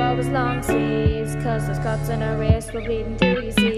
always long sleeves, 'cause those cuts in her wrist were bleeding through, you see.